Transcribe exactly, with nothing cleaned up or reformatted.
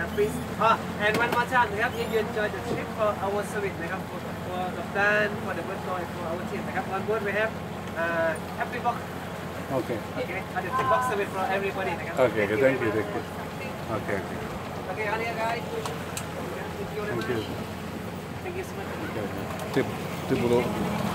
นะครับ please อ๋อ and one more time นะครับ if you enjoy the trip for our service นะครับ for for the plan for the bird noise for our team นะครับ on board we have uh, happy box Okay. okay the tip box service for everybody นะครับ Okay. Okay. Thank you. Thank you. Okay. Okay. okay on here guys thank you very Thank much you. thank you so much Okay. Tip. Tip below.